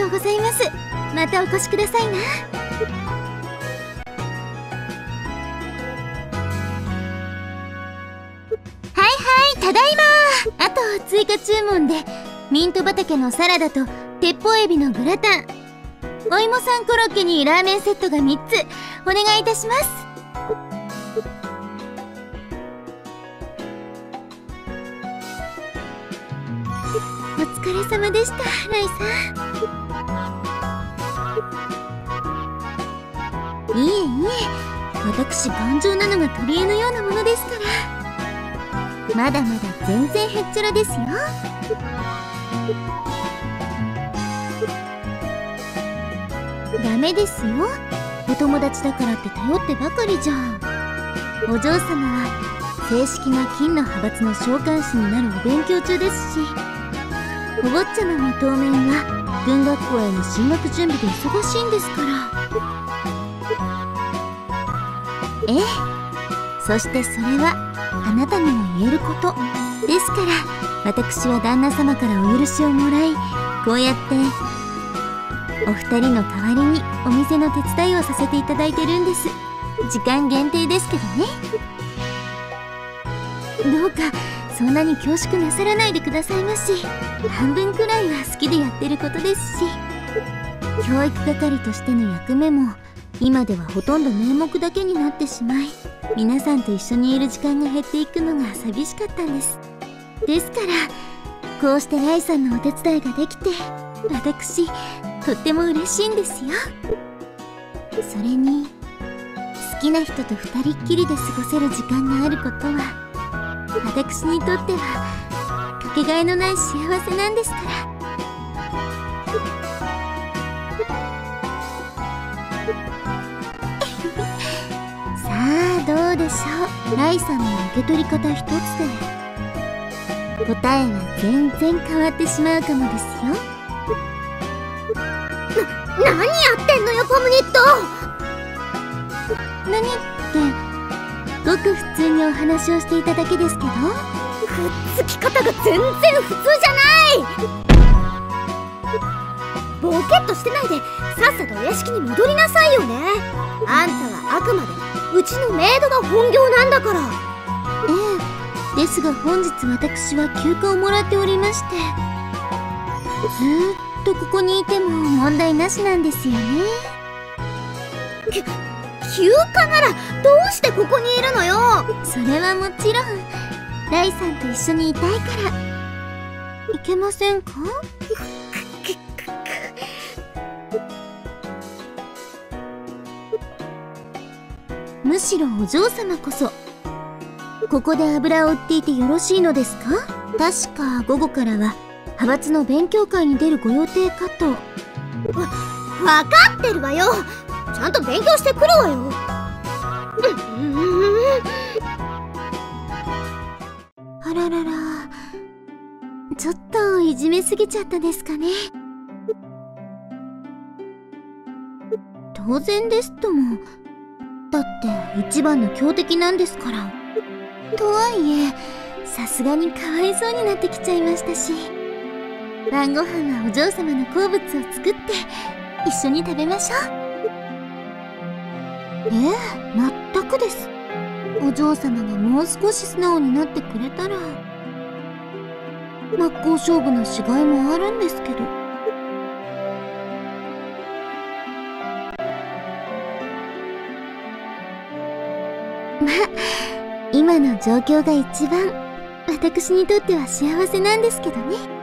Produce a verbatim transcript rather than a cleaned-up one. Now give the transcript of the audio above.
とうございます。またお越しくださいな。はいはい、ただいま。あと追加注文でミント畑のサラダと鉄砲エビのグラタン、お芋さんコロッケにラーメンセットがみっつお願いいたします。お疲れ様でした、ライさん。いえいえ、私頑丈なのが取り柄のようなものですから。まだまだ全然へっちゃらですよ。ダメですよ。お友達だからって頼ってばかりじゃ。お嬢様は正式な金の派閥の召喚士になるお勉強中ですし、お坊ちゃまも当面は軍学校への進学準備で忙しいんですから。ええ、そしてそれはあなたにも言えることですから、私は旦那様からお許しをもらい、こうやってお二人の代わりにお店の手伝いをさせていただいてるんです。時間限定ですけどね。どうかそんなに恐縮なさらないでくださいまし。半分くらいは好きでやってることですし、教育係としての役目も今ではほとんど名目だけになってしまい、皆さんと一緒にいる時間が減っていくのが寂しかったんです。ですからこうしてライさんのお手伝いができて、私とっても嬉しいんですよ。それに好きな人と二人っきりで過ごせる時間があることは、私にとってはかけがえのない幸せなんですから。さあどうでしょう。ライさんの受け取り方一つで答えは全然変わってしまうかもですよ。な、何やってんのよコムニット。何ってごく普通にお話をしていただけですけど。くっつき方が全然普通じゃない。ボケっとしてないでさっさとお屋敷に戻りなさいよね。あんたはあくまでうちのメイドが本業なんだから。ええ、ですが本日私は休暇をもらっておりまして、ずーっとここにいても問題なしなんですよね。き休暇ならどうしてここにいるのよ。それはもちろんライさんと一緒にいたいから。いけませんか？むしろお嬢様こそここで油を売っていてよろしいのですか？確か午後からは派閥の勉強会に出るご予定かと。わ、分かってるわよ。ちゃんと勉強してくるわよ。あららら、ちょっといじめすぎちゃったですかね。当然ですとも。だって一番の強敵なんですから。とはいえさすがにかわいそうになってきちゃいましたし、晩ご飯はお嬢様の好物を作って一緒に食べましょう。ええ、全くです。お嬢様がもう少し素直になってくれたら。真っ向勝負のしがいもあるんですけど。まあ今の状況が一番私にとっては幸せなんですけどね。